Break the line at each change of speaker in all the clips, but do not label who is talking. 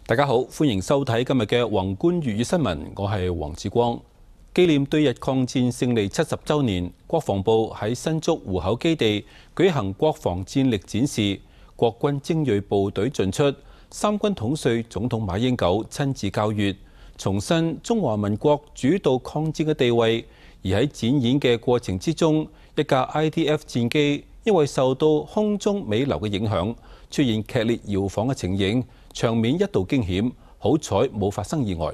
大家好，歡迎收睇今日嘅宏觀粵語新聞，我係黃志光。紀念對日抗戰勝利70週年，國防部喺新竹湖口基地舉行國防戰力展示，國軍精鋭部隊進出，三軍統帥總統馬英九親自校閱，重申中華民國主導抗戰嘅地位。而喺展演嘅過程之中，一架 IDF 戰機因為受到空中尾流嘅影響，出現劇烈搖晃嘅情形，場面一度驚險，好彩冇發生意外。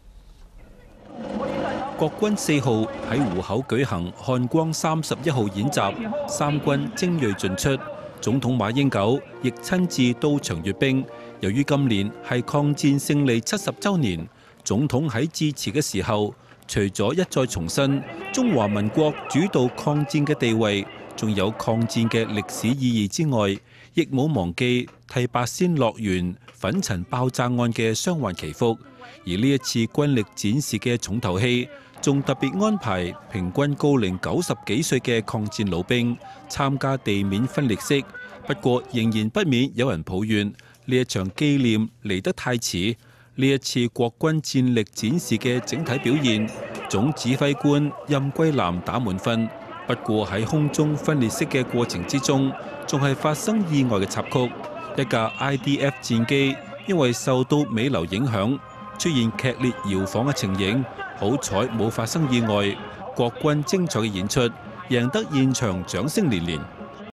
國軍4號喺湖口舉行漢光31號演習，三軍精鋭盡出，總統馬英九亦親自到場閱兵。由於今年係抗戰勝利70週年，總統喺致辭嘅時候，除咗一再重申中華民國主導抗戰嘅地位，仲有抗戰嘅歷史意義之外，亦冇忘記替八仙樂園粉塵爆炸案嘅傷患祈福。而呢一次軍力展示嘅重頭戲，仲特別安排平均高齡90幾歲嘅抗戰老兵參加地面分列式。不過仍然不免有人抱怨呢一場紀念嚟得太遲。呢一次國軍戰力展示嘅整體表現，總指揮官任桂南打滿分。不過喺空中分列式嘅過程之中，仲係發生意外嘅插曲。一架 IDF 戰機因為受到尾流影響，出現劇烈搖晃嘅情形，好彩冇發生意外。國軍精彩嘅演出，贏得現場掌聲連連。